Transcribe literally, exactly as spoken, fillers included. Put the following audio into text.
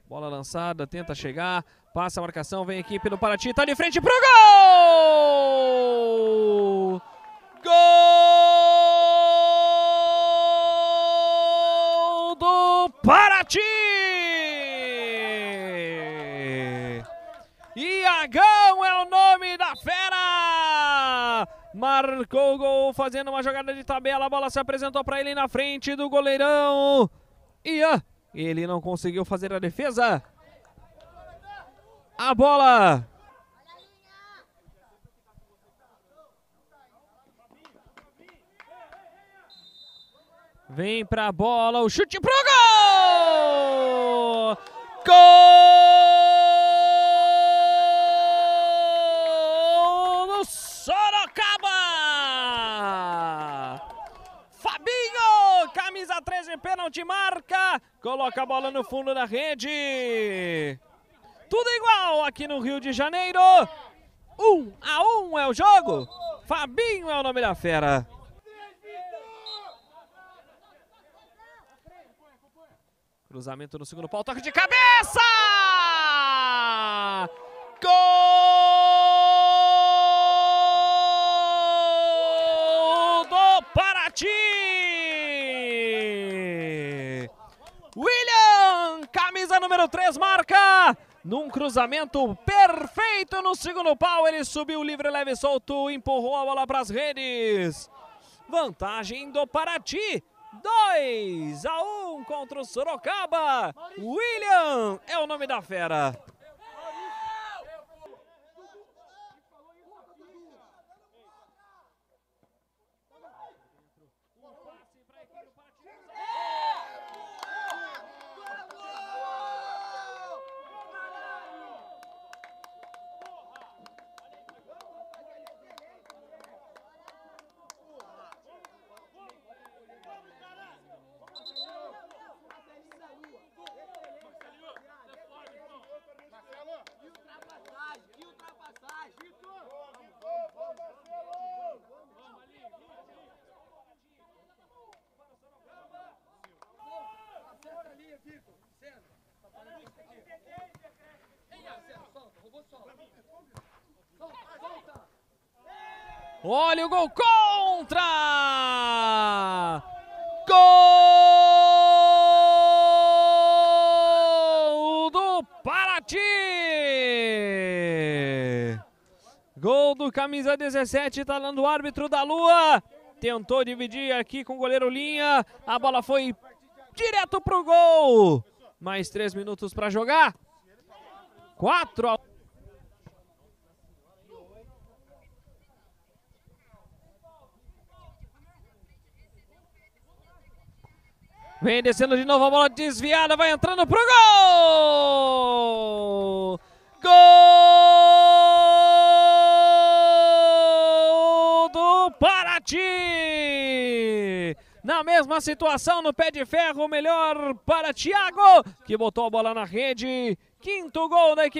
Bola lançada, tenta chegar, passa a marcação, vem a equipe do Paraty, tá de frente pro gol! Gol do Paraty! Iagão é o nome da fera! Marcou o gol fazendo uma jogada de tabela, a bola se apresentou para ele na frente do goleirão. Ian, ele não conseguiu fazer a defesa. A bola vem pra bola, o chute pro gol! Gol do Sorocaba! Fabinho, camisa treze, pênalti, marca, coloca a bola no fundo da rede. Tudo igual aqui no Rio de Janeiro. Um a um é o jogo. Fabinho é o nome da fera. Cruzamento no segundo pau, toque de cabeça! Gol do Paraty! William, camisa número três, marca! Num cruzamento perfeito no segundo pau, ele subiu livre, leve e solto, empurrou a bola para as redes. Vantagem do Paraty. dois a um contra o Sorocaba. William é o nome da fera. Olha o gol contra! Gol do Paraty! Gol do camisa dezessete, tá dando o árbitro da Lua. Tentou dividir aqui com o goleiro Linha. A bola foi direto pro gol. Mais três minutos para jogar. quatro a um. Vem descendo de novo, a bola desviada, vai entrando pro gol! Gol do Paraty! Na mesma situação, no pé de ferro, melhor para Thiago, que botou a bola na rede. Quinto gol da equipe.